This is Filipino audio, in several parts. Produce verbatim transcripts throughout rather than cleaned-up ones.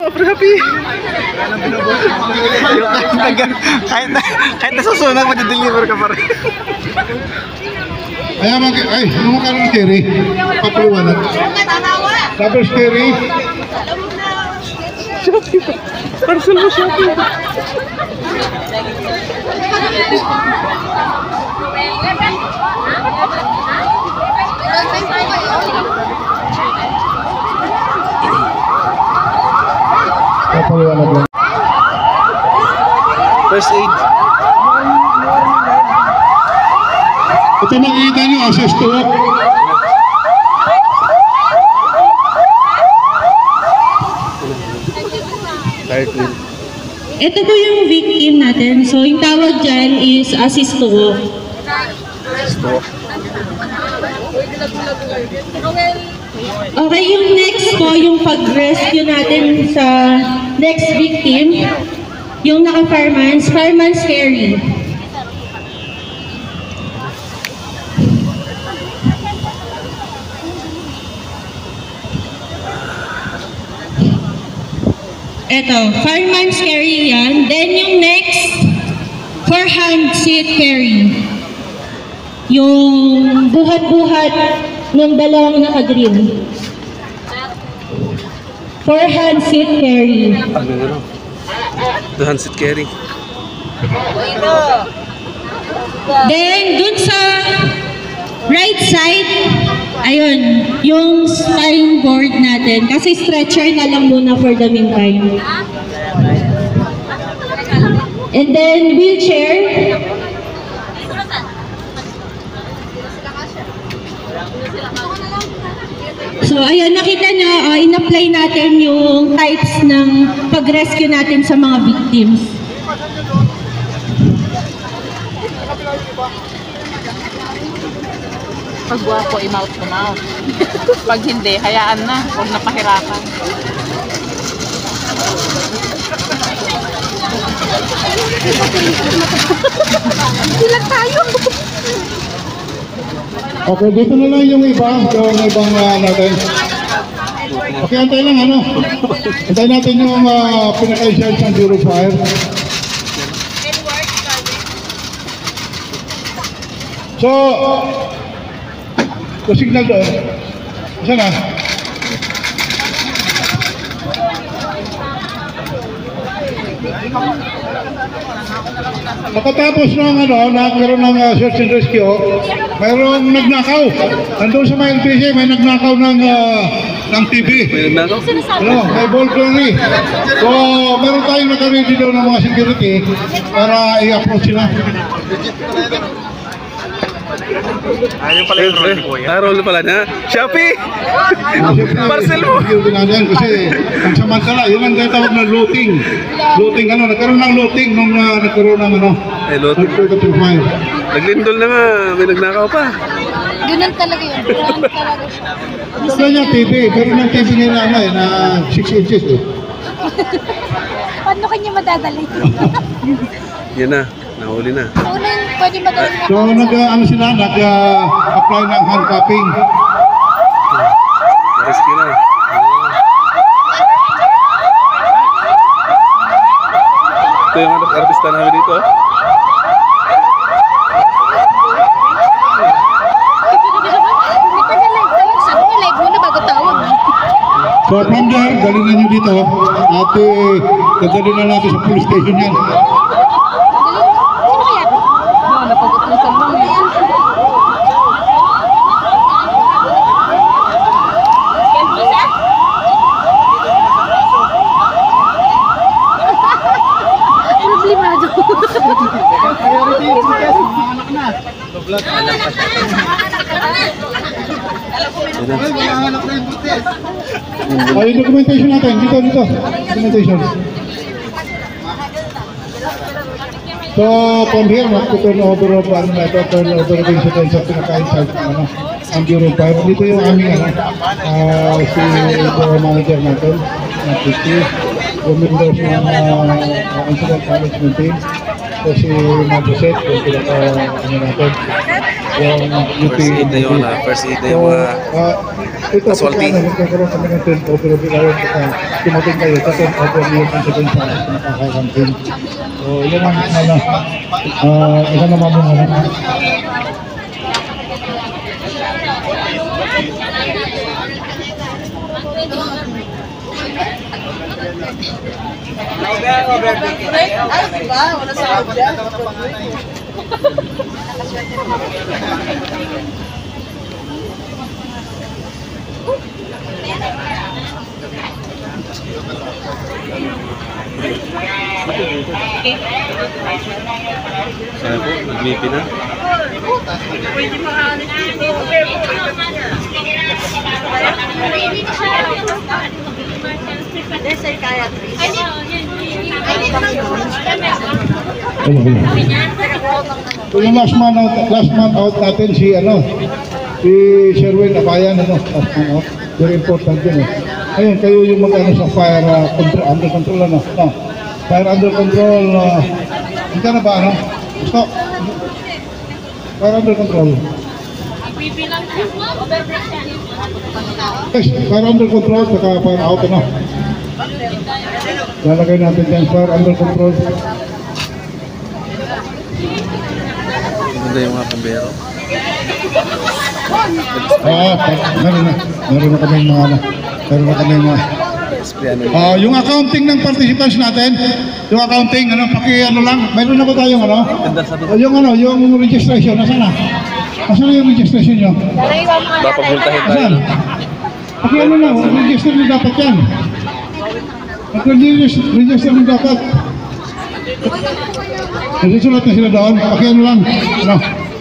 pre, happy. Kahit na, kahit na susunod, mag-deliver ka pa rin. Ay, mag ay, ano mo ka ng carry? Papaliwanag. Double carry. Shopee pa. Parcel mo Shopee. Papaliwanag lang. First aid. Ito makikita nyo, access to walk. Ito po yung victim natin. So, yung tawag dyan is assist to walk. Okay, yung next po, yung pag-rescue natin sa next victim, yung naka-fireman's, fireman's carry. Ito, fireman's carry yan. Then yung next, four-hand seat carry. Yung buhat-buhat ng dalawang naka-green. Four-hand seat carry. Two-hand seat carry. Then, dun sa right side, ayun, yung spine board natin. Kasi stretcher na lang muna for the meantime. And then, wheelchair. So, ayun, nakita nyo, uh, in-apply natin yung types ng pag-rescue natin sa mga victims. Pag guwapo, i-mouth to mouth. Pag hindi, hayaan na. Huwag napahirapan. Silang tayo. Okay, dito na lang yung iba, yung ibang uh, natin. Okay, antay lang ano. Antay natin yung uh, pinaka-charge ng Zero Fire. So, the signal doon. Isa na. Pagkatapos ng ano, nagkaroon ng uh, search and rescue, mayroong nagnakaw. Nandun sa may L P C, may nagnakaw ng, uh, ng T V. May nagnakaw? Ano, may burglary. So, meron tayong naka-ready daw ng mga security para i-approach sila. Ah, yung pala yung roll ni Kuya. Ah, roll pala na. Shopee! Parcel mo! Kasi ang samantala, yun ang tawag na looting. Looting ano, nagkaroon ng looting nung uh, nagkaroon ng ano. Eh, looting. Naglindol na nga, may nagnakaw pa. Ganun talaga yun. Ganun talaga siya. Gusto niya T V, pero ng T V niya na ano eh, na six inches eh. Paano kanya madadala ito? Yan na, nahuli na. Una yung pwede madala niya. So nag, uh, ano sila, nag-apply uh, ng handcuffing. Rescue na. Ito yung artista namin dito. So from there, galingan nyo dito at uh, dadali na natin sa police station yan. Oh, yung documentation natin, dito, dito. Documentation. So, from here, mag-turn over of, ano na ito, turn over of incident sa pinaka-inside, ano, ang Bureau five. Dito yung aming, ano, uh, si Bureau Manager natin, na fifty, yung members ng uh, incident management team. So, si Mabuset, yung pinaka, ano natin. yung First aid na yun, ah. First aid na yung mga Ah, ito, casualty. pagka, ano, nagkakaroon kami ng turnover of kayo, pagka tumating kayo sa turnover yung incident sa nakakakantin. So, yun ang, ano, ah, isa naman yung, ano, Sana po, nag-V P na. So, yung last man out, last man out natin si ano, si Sherwin Abayan, ano, last man out. Very important yun eh. Ayun, kayo yung mag-ano sa fire uh, control, under control, ano, no? Fire under control, uh, hindi ka na ba, ano? Gusto? Fire under control. Yes, fire under control, saka fire out, ano? Lalagay natin dyan, fire under control. Maganda yung mga pambero. Oo, meron na. Meron na kami mga ano. Meron na kami mga... Ah, yung accounting ng participants natin, yung accounting, ano, paki ano lang, meron na ba tayong ano? Ah, yung ano, yung registration, nasaan na? Nasaan na yung registration nyo? Papabultahin tayo. Nasaan? Paki ano lang, register nyo dapat yan. Mag-register register nyo dapat. Nagsusulat na sila doon, paki ano lang, ano?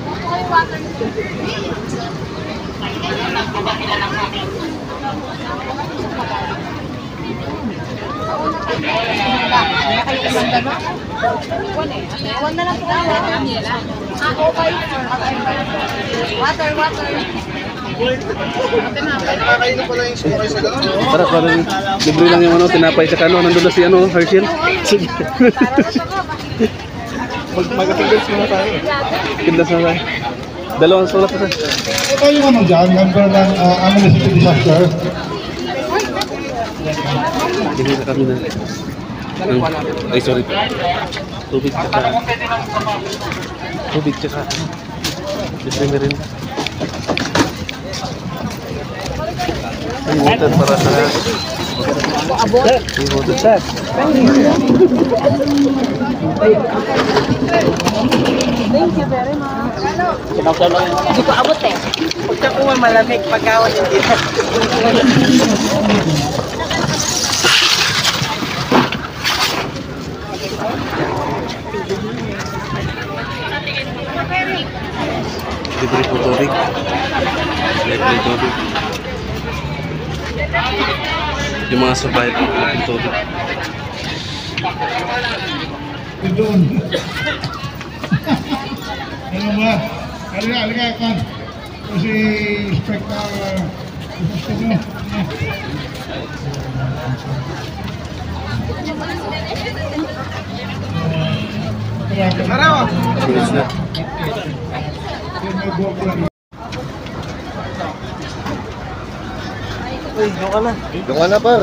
Water, water. Tara, parang libre lang yung ano, tinapay sa kano. Nandun na si ano, Herschel. Mag-tinggas muna tayo. Tinggas na tayo. Dalawang sulat na tayo. Ito yung ano dyan, member ng uh, Amnesty Disaster. Hindi na kami na. Ay, sorry. Tubig tsaka. Tubig tsaka. Libre na rin. Ay, water para sa... Ay, water sa... Thank you very much. Hindi ko abot eh. Huwag ka kuha malamig pagkawan hindi. Libre po tubig. Libre tubig. Yung mga survivor ng tubig. Doon. Ano ba? Halika, halika, kan. Kasi Inspector, gusto nyo. Araw! Yes na. Yung ka na par.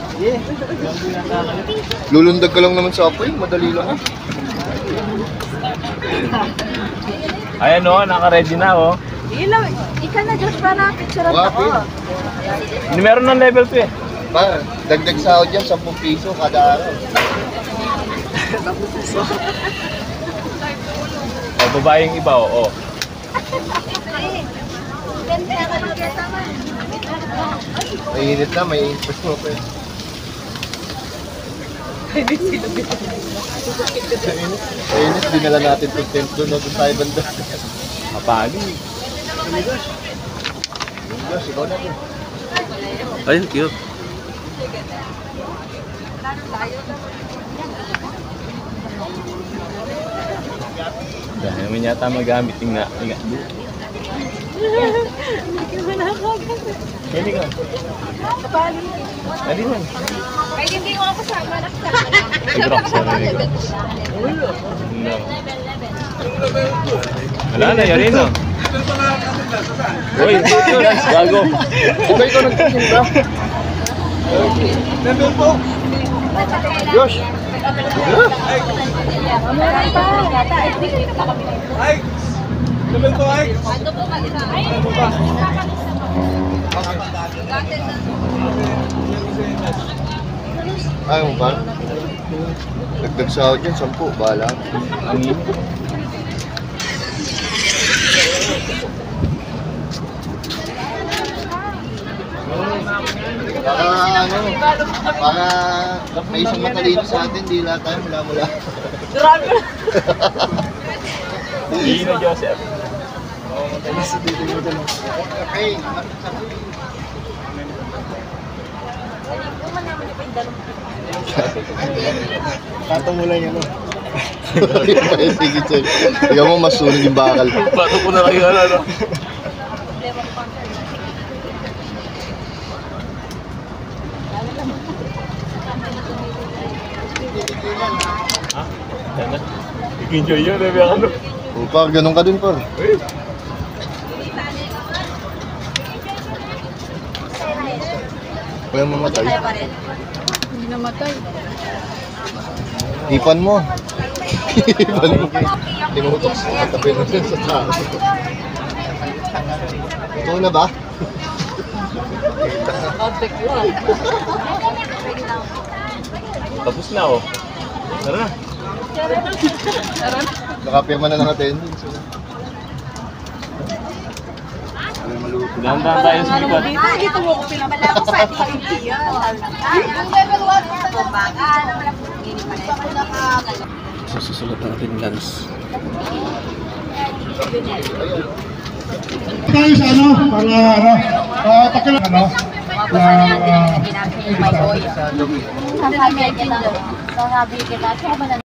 Lulundag ka lang naman sa apoy, madali lang. Ayan o, naka-ready na o. Ilaw, ika na just para picture Wapi. Hindi meron ng level two eh. Par, dagdag sahod dyan, ten piso kada araw. O, babae yung iba o. o. Mainit na, may input mo pa eh. Mainit, dinala natin itong tent doon, no, doon tayo banda. Kapagi. Diyos, ikaw na po. Ayun, cute. Dahil naman yata magamit yung nga. Nga. Pwede ka. Pwede man. Ay, hindi ko ako kasama. Siguro ako sa rin ko. No. Wala na, yun rin o. Uy, gago. Ikaw ikaw nagtitinda. Level po. Yosh! Ay! Level po ay! Ayaw mo ba? Dagdag sahod yan, sampu. Bahala. Ang ino. Para ano, para may isang matalino sa atin, di lahat tayo mula-mula. Ino, Joseph. Okay. Tato mo lang yan, no? Sige, Chel. Ikaw mo, mas sunog yung bakal. Bato ko na kayo, ano? Ha? Yan na. I-enjoy yun, eh, ano? O, par, ganun ka din, par. Kaya mamatay. Hindi namatay. Ipan mo. Ipan mo. Tinutok sa katabi na sa tao. Ito na ba? Tapos na, oh. Tara na. Nakapirma na ng attendance. Dahan-dahan tayo sa likod. Dito mo ko pinapala ko sa ating kaibigan. Yung level one mo sa baka. Susulat natin lens. Tayo sa ano, para ano, uh, pakilang ano, na uh, Sasabi kita. Sasabi kita.